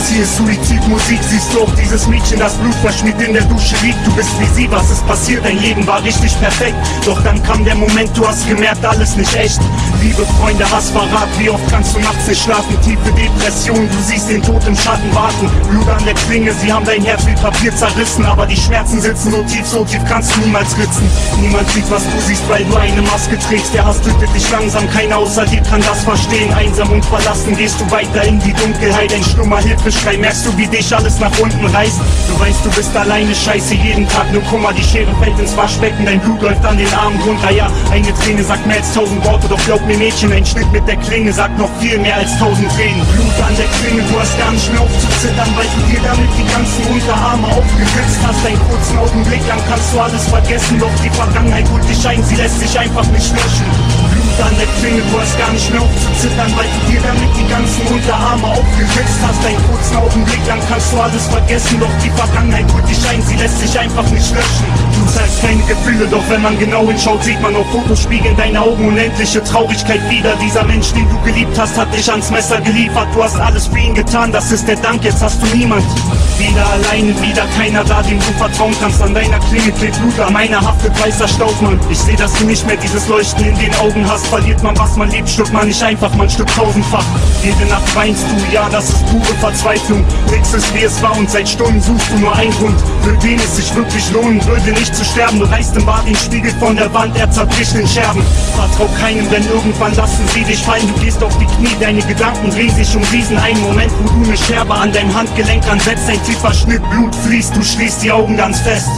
hier ist Suizidmusik. Siehst du auch dieses Mädchen, das Blut verschmiert in der Dusche liegt? Du bist wie sie, was ist passiert? Dein Leben war richtig perfekt. Doch dann kam der Moment, du hast gemerkt, alles nicht echt. Liebe Freunde, Hass, Verrat, wie oft kannst du nachts nicht schlafen? Tiefe Depression, du siehst den Tod im Schatten warten. Blut an der Klinge, sie haben dein Herz wie Papier zerrissen. Aber die Schmerzen sitzen so tief kannst du niemals ritzen. Niemand sieht, was du siehst, weil du eine Maske trägst. Der Hass tötet dich langsam, keiner außer dir kann das verstehen. Einsam und verlassen gehst du weiter in die Dunkelheit. Ein stummer Hilfeschrei, merkst du, wie dich alles nach unten reißt. Du weißt, du bist alleine, scheiße, jeden Tag nur Kummer. Die Schere fällt ins Waschbecken, dein Blut läuft an den Armen runter. Ja, eine Träne sagt mehr als 1000 Worte, doch glaub mir Mädchen, ein Schnitt mit der Klinge sagt noch viel mehr als 1000 Tränen. Blut an der Klinge, du hast gar nicht mehr aufzuzittern, weil du dir damit die ganzen Unterarme aufgeritzt hast. Einen kurzen Augenblick lang kannst du alles vergessen, doch die Vergangenheit holt dich ein, sie lässt sich einfach nicht löschen. Blut an der Klinge, du hast gar nicht mehr aufzuzittern, weil du dir damit die ganzen Unterarme aufgeritzt hast. Einen kurzen Augenblick lang kannst du alles vergessen, doch die Vergangenheit holt dich ein, sie lässt sich einfach nicht löschen. Du zeigst keine Gefühle, doch wenn man genau hinschaut, sieht man auf Fotos spiegeln deine Augen unendliche Traurigkeit wieder. Dieser Mensch, den du geliebt hast, hat dich ans Messer geliefert. Du hast alles für ihn getan, das ist der Dank, jetzt hast du niemand. Wieder alleine, wieder keiner da, dem du vertrauen kannst. An deiner Klinge klebt Blut, an meiner haftet weißer Staub, Mann. Ich seh, dass du nicht mehr dieses Leuchten in den Augen hast. Verliert man, was man liebt, stirbt man nicht einfach, man stirbt tausendfach. Jede Nacht weinst du, ja, das ist pure Verzweiflung. Nix ist wie es war und seit Stunden suchst du nur einen Grund, für den es sich wirklich lohnen würde, nicht zu sterben. Du reißt im Bad den Spiegel von der Wand, er zerbricht in Scherben. Vertrau keinem, denn irgendwann lassen sie dich fallen. Du gehst auf die Knie, deine Gedanken drehen sich um diesen einen Moment, wo du eine Scherbe an deinem Handgelenk ansetzt. Ein tiefer Schnitt, Blut fließt, du schließt die Augen ganz fest.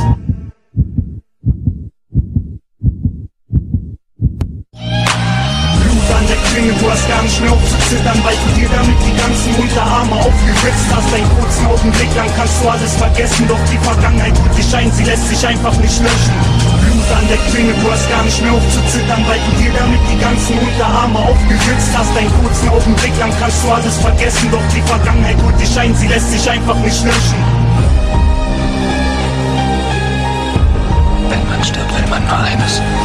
Du hast gar nicht mehr aufzuzittern, weil du dir damit die ganzen Unterarme aufgeritzt hast. Einen kurzen Augenblick lang kannst du alles vergessen, doch die Vergangenheit holt dich ein, sie lässt sich einfach nicht löschen. Blut an der Klinge, du hast gar nicht mehr aufzuzittern, weil du dir damit die ganzen Unterarme aufgeritzt hast. Einen kurzen Augenblick lang kannst du alles vergessen, doch die Vergangenheit holt dich ein, sie lässt sich einfach nicht löschen. Wenn man stirbt, will man nur eines: